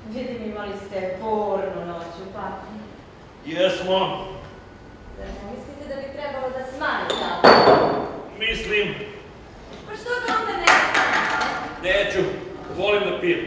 Vidim, imali ste porno noću, pa... Jesmo. Zar ne mislite da bi trebalo da smanje tako? Mislim. Pa što ga onda ne stanete? Neću. Volim da pijem.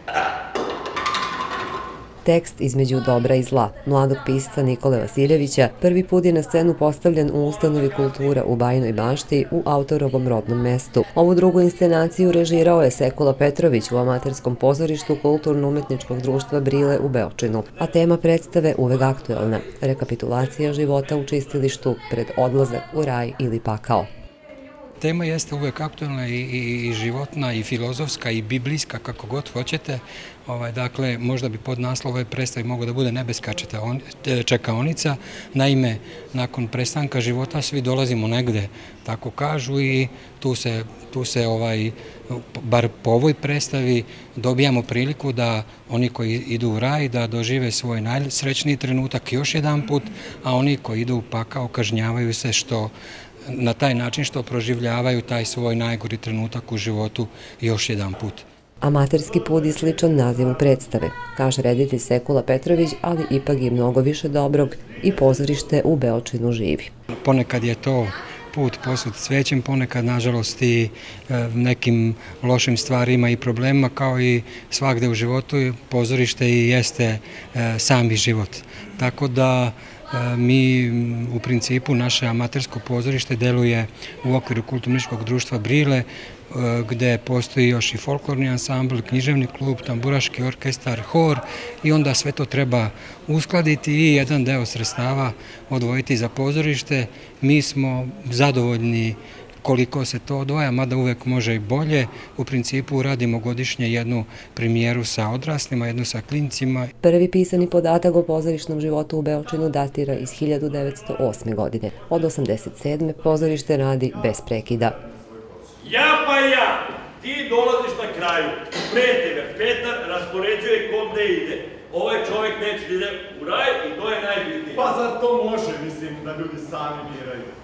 Tekst između dobra i zla mladog pisca Nikole Vasiljevića prvi put je na scenu postavljen u ustanovi kultura u Bajinoj Bašti u autorovom rodnom mestu. Ovu drugu inscenaciju režirao je Sekula Petrović u amaterskom pozorištu Kulturno-umetničkog društva Brile u Beočinu, a tema predstave uvek aktuelna – rekapitulacija života u čistilištu pred odlazak u raj ili pakao. Tema jeste uvek aktuelna i životna i filozofska i biblijska, kako god hoćete. Dakle, možda bi pod naslov ove predstave mogao da bude Nebeska čekaonica. Naime, nakon prestanka života svi dolazimo negde, tako kažu, i tu se bar po ovoj predstavi dobijamo priliku da oni koji idu u raj da dožive svoj najsrećniji trenutak još jedan put, a oni koji idu u pakao kažnjavaju se na taj način što proživljavaju taj svoj najgori trenutak u životu još jedan put. Amaterski put je sličan nazivu predstave, kaže reditelj Sekula Petrović, ali ipak je mnogo više dobrog i pozorište u Beočinu živi. Ponekad je to put posut cvećem, ponekad, nažalost, i nekim lošim stvarima i problemima, kao i svakde u životu, pozorište i jeste sami život. Tako da mi u principu naše amatersko pozorište deluje u okviru Kulturno-umetničkog društva Brile, gde postoji još i folklorni ansambl, književni klub, tamburaški orkestar, hor, i onda sve to treba uskladiti i jedan deo sredstava odvojiti za pozorište. Mi smo zadovoljni koliko se to odvaja, mada uvek može i bolje. U principu radimo godišnje jednu premijeru sa odraslima, jednu sa klincima. Prvi pisani podatak o pozorišnom životu u Beočinu datira iz 1908. godine. Od 1987. pozorište radi bez prekida. Ja pa ja, ti dolaziš na kraju, pre tebe Petar raspoređuje ko gde ide. Ovaj čovjek neće da ide u raj i to je najbitnije. Pa zar to može, mislim, da ljudi sami biraju?